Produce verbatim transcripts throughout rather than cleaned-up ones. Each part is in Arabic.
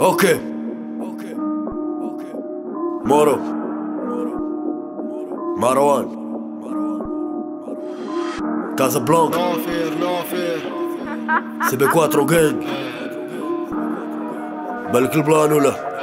اوكي مورو مروان كازابلانكا نافير نافير سي بي كواترو جانج بالك البلان ولا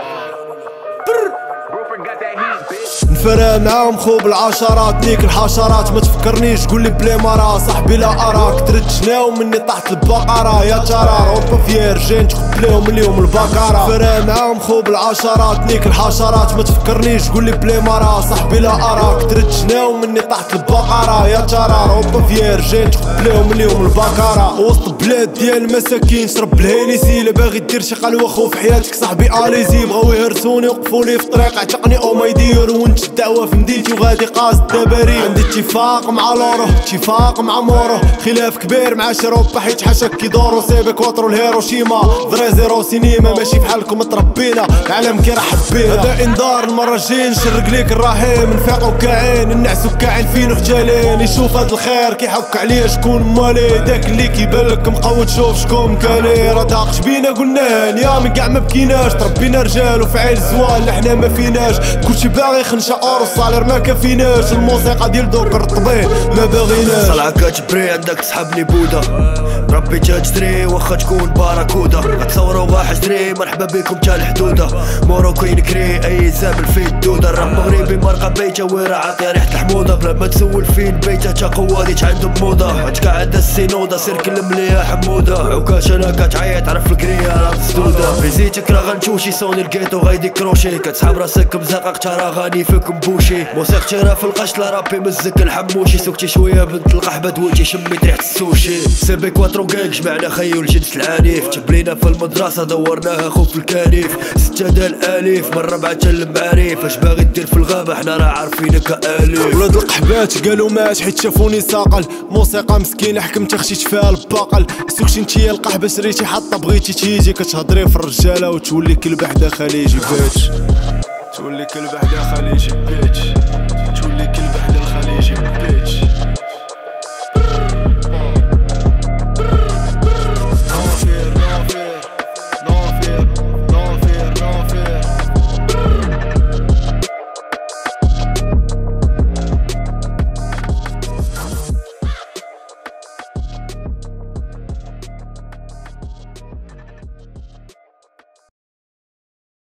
نفرق معاهم خوب العشرات نيك الحشرات ما تفكرنيش قولي بلي مرا صاحبي لا اراك ترد شناو مني طحت البقرة يا ترى روبا فيها رجال تخد ليهم اليوم البقرة نفرق معاهم خوب العشرات نيك الحشرات ما تفكرنيش قولي بلي مرا صاحبي لا اراك ترد شناو مني طحت البقرة يا ترى روبا فيها رجال تخد ليهم اليوم البقرة وسط بلاد ديال المساكين شرب الهيليسي لا باغي دير شي قلوة خو في حياتك صاحبي اليزي بغاو يهرسوني وقفوا لي في طريق عتقني او ما يديروا وانت الدعوة في مدينتي وغادي قاصد دبري عندي اتفاق مع لورو اتفاق مع مورو خلاف كبير مع شروبا حيت حاشاك كيدورو سيبي كواترو الهيروشيما دري زيرو سينيما ماشي بحالكم تربينا العالم كي راه حبينا هذا انذار المرة الجاي نشرق ليك الرحيم نفيقو كاعين ننعسو كاعين فين وختالين يشوف هاد الخير كيحك عليا شكون موالي داك اللي كيبانلك مقود شوف شكون مكالي راه داقش بينا قلنا يا من كاع ما بكيناش تربينا رجال وفعيل زوال حنا ما فيناش كلشي باغي خنشا اور الصالير ما كافيناش الموسيقى ديال دوك الرطبين ما باغيناش صلعة كتبري عندك تسحبني بودا ربي تجري واخا تكون باراكودا غتصورو باح جري مرحبا بكم تا الحدودة موروكوي نكري اي زابل في الدودة الراب مغربي مرقى بيتا ويرا عاطي ريحة الحموضة بلا ما تسول فين بيتا تا قوادي عندهم موضة تقعد السينوضة سير كلم لي يا حمودة عكاش انا كتعيط عرف الكريا راه مسدودة فيزيتك راه غنشوشي صوني لقيتو غايدي كروشي كتسحب راسك مزقق تا راه غاني فيك مبوشي موسيقتي راه في القشلة رابي مزك الحموشي سوقتي شوية بنت القحبة دويتي شميت ريحة السوشي سي بي كواترو جانج جمعنا خيو الجنس العنيف تبلينا في المدرسة دورناها خوف الكنيف ستة دال الاليف مرة بعد المعاريف اش باغي دير في الغابة حنا راه عارفينك اليف ولاد القحبات قالوا مات حيت شافوني ساقل موسيقى مسكينة حكمت خشيت فيها الباقل سوقتي نتيا القحبة شريتي حتى بغيتي تيجي كتهضري في الرجالة وتولي كلب حدا خليجي بيتش تولي كلب حدا خليجي بيتش تولي كلب